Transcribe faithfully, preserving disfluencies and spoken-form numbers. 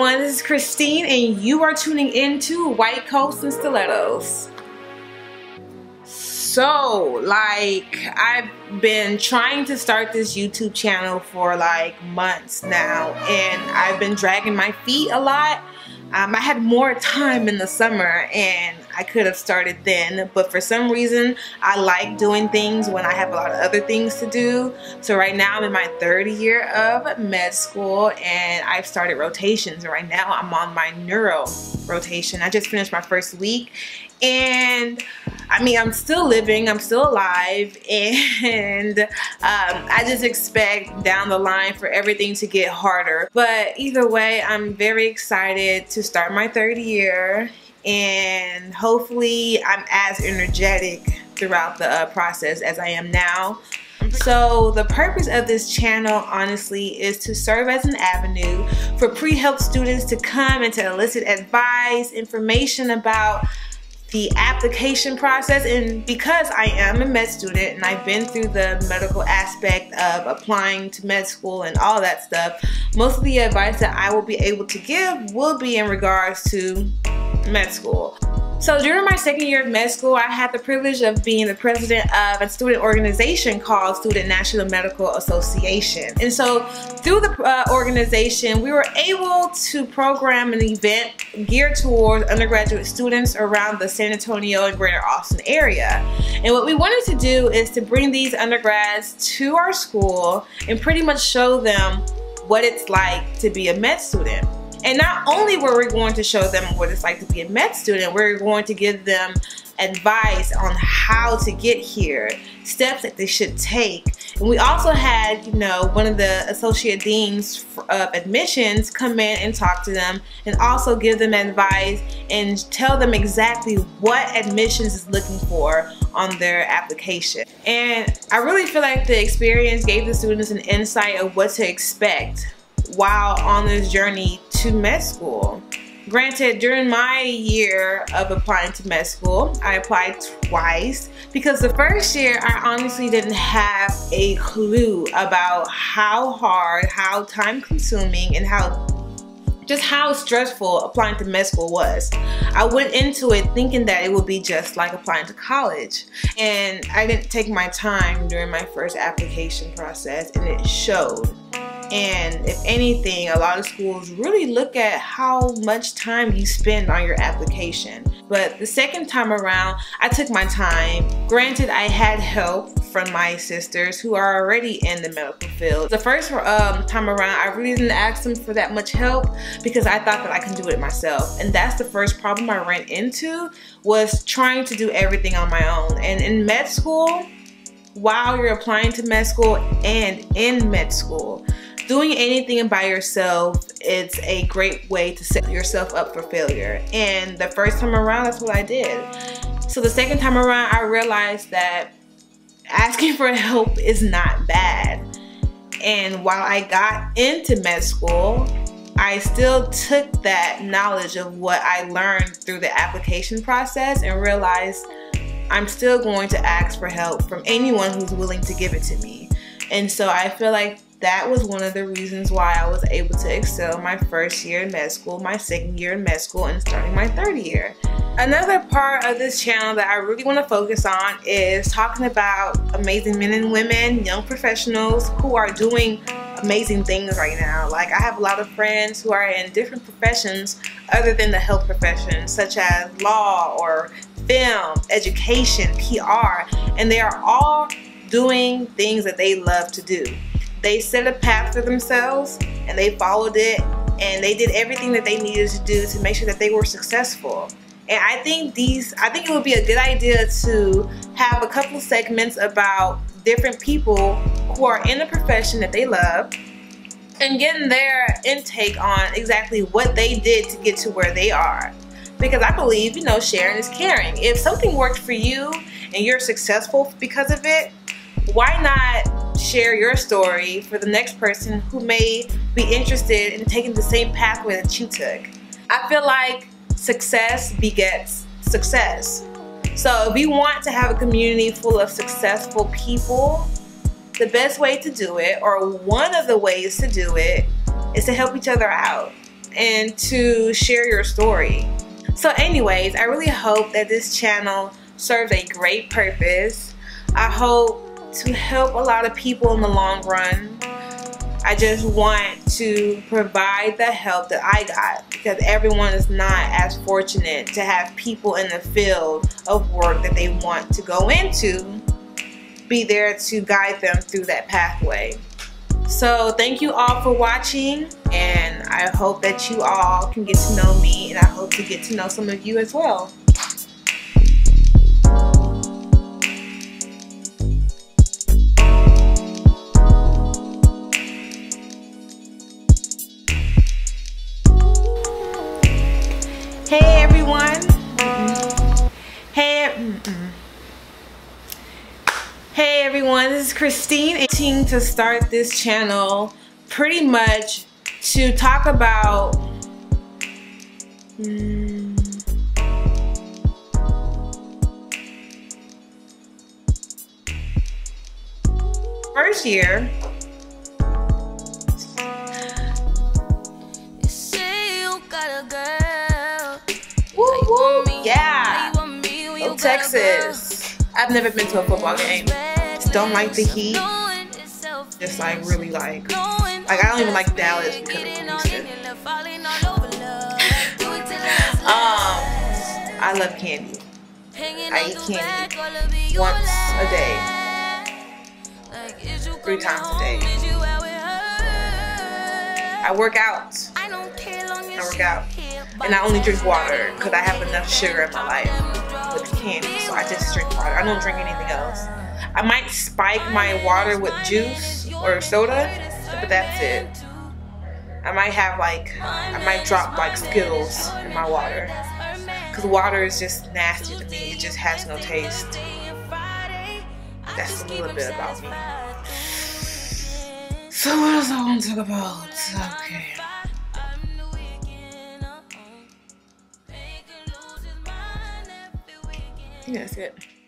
everyone, this is Christine and you are tuning into White Coats and Stilettos. So, like, I've been trying to start this YouTube channel for like months now, and I've been dragging my feet a lot. Um, I had more time in the summer and I could have started then, but for some reason I like doing things when I have a lot of other things to do. So right now I'm in my third year of med school and I've started rotations, and right now I'm on my neuro rotation. I just finished my first week, and I mean, I'm still living, I'm still alive, and um, I just expect down the line for everything to get harder. But either way, I'm very excited to start my third year, and hopefully I'm as energetic throughout the uh, process as I am now. So the purpose of this channel, honestly, is to serve as an avenue for pre-health students to come and to elicit advice, information about the application process. And because I am a med student and I've been through the medical aspect of applying to med school and all that stuff, most of the advice that I will be able to give will be in regards to med school. So during my second year of med school, I had the privilege of being the president of a student organization called Student National Medical Association. And so through the uh, organization, we were able to program an event geared towards undergraduate students around the San Antonio and Greater Austin area. And what we wanted to do is to bring these undergrads to our school and pretty much show them what it's like to be a med student. And not only were we going to show them what it's like to be a med student, we're going to give them advice on how to get here, steps that they should take. And we also had, you know, one of the associate deans of admissions come in and talk to them and also give them advice and tell them exactly what admissions is looking for on their application. And I really feel like the experience gave the students an insight of what to expect while on this journey to med school. Granted, during my year of applying to med school, I applied twice because the first year I honestly didn't have a clue about how hard, how time consuming, and how just how stressful applying to med school was. I went into it thinking that it would be just like applying to college, and I didn't take my time during my first application process, and it showed. And if anything, a lot of schools really look at how much time you spend on your application. But the second time around, I took my time. Granted, I had help from my sisters who are already in the medical field. The first um, time around, I really didn't ask them for that much help because I thought that I can do it myself. And that's the first problem I ran into, was trying to do everything on my own. And in med school, while you're applying to med school and in med school, doing anything by yourself, it's a great way to set yourself up for failure. And the first time around, that's what I did. So the second time around, I realized that asking for help is not bad. And while I got into med school, I still took that knowledge of what I learned through the application process and realized I'm still going to ask for help from anyone who's willing to give it to me. And so I feel like that was one of the reasons why I was able to excel my first year in med school, my second year in med school, and starting my third year. Another part of this channel that I really want to focus on is talking about amazing men and women, young professionals who are doing amazing things right now. Like, I have a lot of friends who are in different professions other than the health profession, such as law or film, education, P R, and they are all doing things that they love to do. They set a path for themselves and they followed it, and they did everything that they needed to do to make sure that they were successful. And I think these, I think it would be a good idea to have a couple segments about different people who are in a profession that they love and getting their intake on exactly what they did to get to where they are. Because I believe, you know, sharing is caring. If something worked for you and you're successful because of it, why not share your story for the next person who may be interested in taking the same pathway that you took? I feel like success begets success. So if we want to have a community full of successful people, the best way to do it, or one of the ways to do it, is to help each other out. and to share your story. So anyways, I really hope that this channel serves a great purpose. I hope to help a lot of people in the long run. I just want to provide the help that I got, because everyone is not as fortunate to have people in the field of work that they want to go into be there to guide them through that pathway. So thank you all for watching, and I hope that you all can get to know me, and I hope to get to know some of you as well. Hey everyone. Mm-mm. Hey, mm-mm. Hey everyone, this is Christine. I'm to start this channel pretty much to talk about mm, first year. Woo woo, yeah. Go Texas. I've never been to a football game. Just don't like the heat. Just like really like, like I don't even like Dallas because of Houston. um, I love candy. I eat candy once a day, three times a day. I work out. I work out, and I only drink water because I have enough sugar in my life with the candy. So I just drink water. I don't drink anything else. I might spike my water with juice or soda, but that's it. I might have like, I might drop like Skittles in my water, because water is just nasty to me. It just has no taste. That's a little bit about me. So what else I want to talk about? Okay. I think that's it.